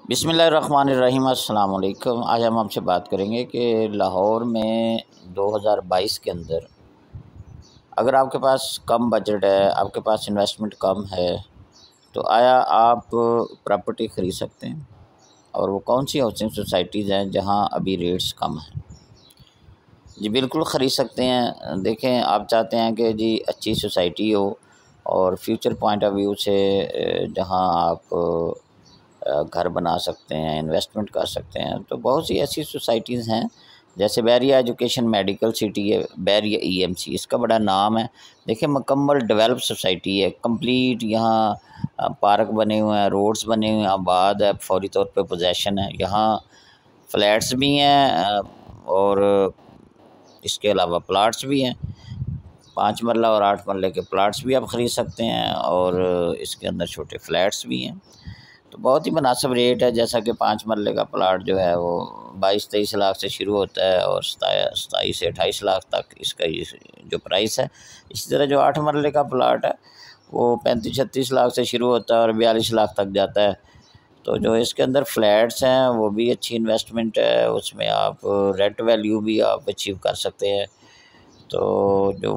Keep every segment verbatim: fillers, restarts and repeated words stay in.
बिस्मिल्लाहिर्रहमानिर्रहीम। अस्सलाम वालेकुम। आज हम आपसे बात करेंगे कि लाहौर में दो हज़ार बाईस के अंदर अगर आपके पास कम बजट है, आपके पास इन्वेस्टमेंट कम है, तो आया आप प्रॉपर्टी ख़रीद सकते हैं। और वो कौन सी हाउसिंग सोसाइटीज़ हैं जहां अभी रेट्स कम हैं? जी बिल्कुल ख़रीद सकते हैं। देखें, आप चाहते हैं कि जी अच्छी सोसाइटी हो और फ्यूचर पॉइंट ऑफ व्यू से जहां आप घर बना सकते हैं, इन्वेस्टमेंट कर सकते हैं, तो बहुत सी ऐसी सोसाइटीज़ हैं जैसे बैरिया एजुकेशन मेडिकल सिटी है, बैरिया ईएमसी इसका बड़ा नाम है। देखिए, मुकम्मल डेवलप सोसाइटी है, कंप्लीट। यहाँ पार्क बने हुए हैं, रोड्स बने हुए हैं, आबाद है, फौरी तौर पे पोजेसन है। यहाँ फ्लैट्स भी हैं और इसके अलावा प्लाट्स भी हैं। पाँच मरला और आठ मरले के प्लाट्स भी आप ख़रीद सकते हैं और इसके अंदर छोटे फ्लैट्स भी हैं। तो बहुत ही मुनासिब रेट है। जैसा कि पाँच मरले का प्लाट जो है वो बाईस तेईस लाख से शुरू होता है और सताईस से अट्ठाईस लाख तक इसका जो प्राइस है। इसी तरह जो आठ मरले का प्लाट है वो पैंतीस छत्तीस लाख से शुरू होता है और बयालीस लाख तक जाता है। तो जो इसके अंदर फ्लैट्स हैं वो भी अच्छी इन्वेस्टमेंट है, उसमें आप रेंट वैल्यू भी आप अचीव कर सकते हैं। तो जो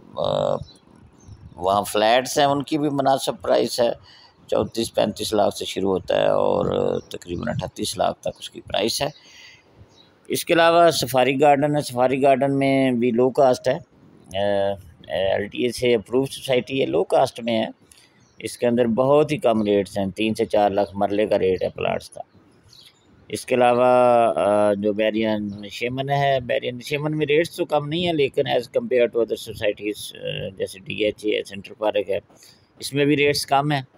वहाँ फ्लैट्स हैं उनकी भी मुनासिब प्राइस है, चौंतीस पैंतीस लाख से शुरू होता है और तकरीबन अट्ठतीस लाख तक उसकी प्राइस है। इसके अलावा सफारी गार्डन है। सफारी गार्डन में भी लो कास्ट है, एल टी ए से अप्रूव सोसाइटी है, लो कास्ट में है। इसके अंदर बहुत ही कम रेट्स हैं, तीन से चार लाख मरले का रेट है प्लाट्स का। इसके अलावा जो बैरिया नशेमन है, बैरिया नशेमन में रेट्स तो कम नहीं है, लेकिन as compare to other societies जैसे डी एच ए है, सेंट्रल पार्क है, इसमें भी रेट्स कम है।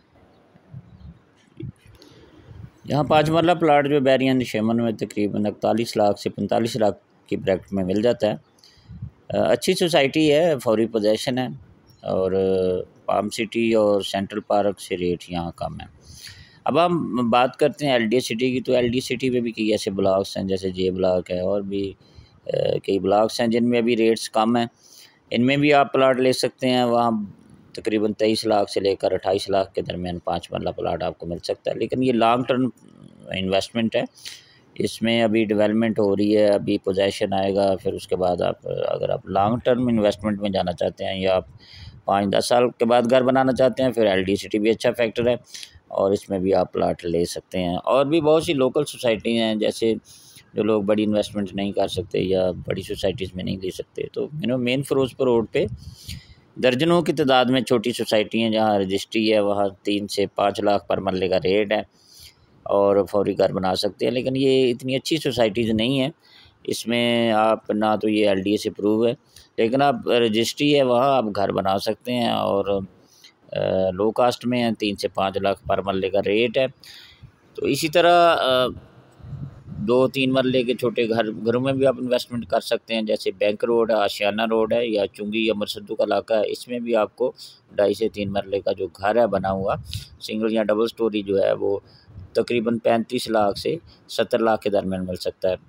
यहाँ पाँच मरला प्लाट जो बैरिया नशेमन में तकरीबन इकतालीस लाख से पैंतालीस लाख की ब्रैकेट में मिल जाता है। अच्छी सोसाइटी है, फौरी पोजेसन है और पाम सिटी और सेंट्रल पार्क से रेट यहाँ कम है। अब हम बात करते हैं एल डी ए सिटी की। तो एल डी ए सिटी में भी कई ऐसे ब्लॉक्स हैं जैसे जे ब्लॉक है और भी कई ब्लॉक्स हैं जिनमें अभी रेट्स कम हैं। इनमें भी आप प्लाट ले सकते हैं। वहाँ तकरीबन तेईस लाख से लेकर अट्ठाईस लाख के दरमियान पाँच मरला प्लाट आपको मिल सकता है। लेकिन ये लॉन्ग टर्म इन्वेस्टमेंट है, इसमें अभी डेवलपमेंट हो रही है, अभी पोजेसन आएगा। फिर उसके बाद आप अगर आप लॉन्ग टर्म इन्वेस्टमेंट में जाना चाहते हैं या आप पाँच दस साल के बाद घर बनाना चाहते हैं, फिर एल डी सिटी भी अच्छा फैक्टर है और इसमें भी आप प्लाट ले सकते हैं। और भी बहुत सी लोकल सोसाइटी हैं, जैसे जो लोग बड़ी इन्वेस्टमेंट नहीं कर सकते या बड़ी सोसाइटीज़ में नहीं ले सकते, तो यू मेन फिरोजपुर रोड पे दर्जनों की तादाद में छोटी सोसाइटी हैं जहाँ रजिस्ट्री है, वहाँ तीन से पाँच लाख पर मरले का रेट है और फौरी घर बना सकते हैं। लेकिन ये इतनी अच्छी सोसाइटीज़ नहीं है, इसमें आप ना तो ये एल डी ए से अप्रूव है, लेकिन आप रजिस्ट्री है वहाँ आप घर बना सकते हैं और लो कास्ट में है, तीन से पाँच लाख पर मरले का रेट है। तो इसी तरह दो तीन मरले के छोटे घर घरों में भी आप इन्वेस्टमेंट कर सकते हैं, जैसे बैंक रोड है, आशियाना रोड है या चुंगी या मरसदू का इलाका है। इसमें भी आपको ढाई से तीन मरले का जो घर है बना हुआ, सिंगल या डबल स्टोरी जो है, वो तकरीबन पैंतीस लाख से सत्तर लाख के दरमियान मिल सकता है।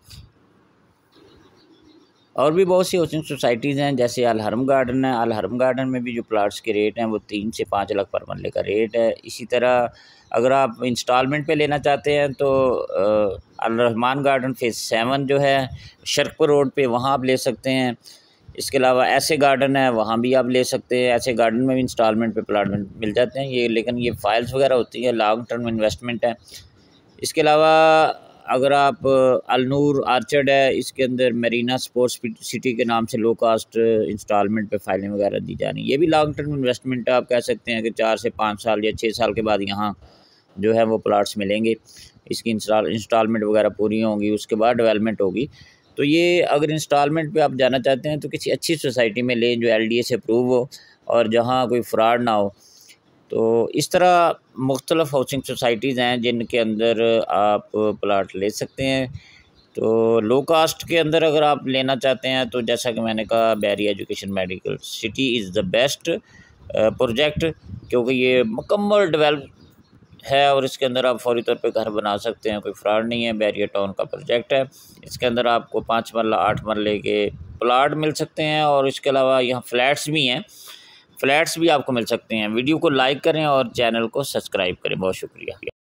और भी बहुत सी हाउसिंग सोसाइटीज़ हैं, जैसे अल हरम गार्डन है। अल हरम गार्डन में भी जो प्लाट्स के रेट हैं वो तीन से पाँच लाख पर मरले का रेट है। इसी तरह अगर आप इंस्टॉलमेंट पे लेना चाहते हैं तो Al Rahman garden phase seven जो है शर्कपुर रोड पे, वहाँ आप ले सकते हैं। इसके अलावा ऐसे गार्डन है, वहाँ भी आप ले सकते हैं। ऐसे गार्डन में भी इंस्टॉलमेंट पे प्लाट मिल जाते हैं ये, लेकिन ये फाइल्स वगैरह होती है, लॉन्ग टर्म इन्वेस्टमेंट है। इसके अलावा अगर आप अलनूर आर्चर्ड है, इसके अंदर मरीना स्पोर्ट्स सिटी के नाम से लो कास्ट इंस्टॉलमेंट पे फाइलें वगैरह दी जा रही हैं। ये भी लॉन्ग टर्म इन्वेस्टमेंट है। आप कह सकते हैं कि चार से पाँच साल या छः साल के बाद यहाँ जो है वो प्लाट्स मिलेंगे, इसकी इंस्टॉल इंस्टॉलमेंट वगैरह पूरी होंगी, उसके बाद डेवलपमेंट होगी। तो ये अगर इंस्टॉलमेंट पे आप जाना चाहते हैं तो किसी अच्छी सोसाइटी में लें जो एल डी ए से अप्रूव हो और जहाँ कोई फ्रॉड ना हो। तो इस तरह मुख्तलिफ हाउसिंग सोसाइटीज़ हैं जिनके अंदर आप प्लाट ले सकते हैं। तो लो कास्ट के अंदर अगर आप लेना चाहते हैं तो जैसा कि मैंने कहा, Bahria education medical city is the best project, क्योंकि ये मुकम्मल डेवलप है और इसके अंदर आप फौरी तौर पे घर बना सकते हैं, कोई फ्रॉड नहीं है। बैरिया टाउन का प्रोजेक्ट है, इसके अंदर आपको पाँच मरला आठ मरले के प्लाट मिल सकते हैं और इसके अलावा यहाँ फ्लैट्स भी हैं, फ्लैट्स भी आपको मिल सकते हैं। वीडियो को लाइक करें और चैनल को सब्सक्राइब करें। बहुत शुक्रिया।